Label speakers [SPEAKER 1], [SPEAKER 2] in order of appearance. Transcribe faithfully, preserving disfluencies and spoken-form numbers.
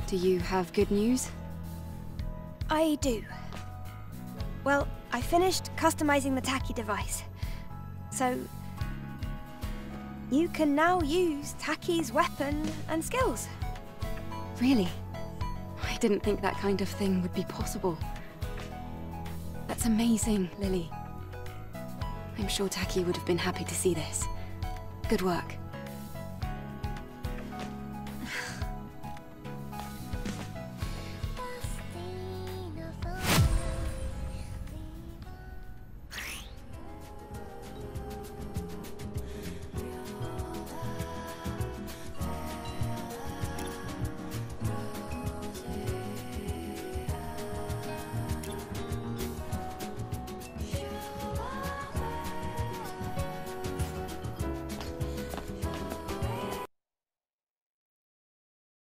[SPEAKER 1] Do you have good news?
[SPEAKER 2] I do. Well, I finished customizing the Taki device. So... you can now use Taki's weapon and skills.
[SPEAKER 1] Really? I didn't think that kind of thing would be possible. That's amazing, Lily. I'm sure Taki would have been happy to see this. Good work.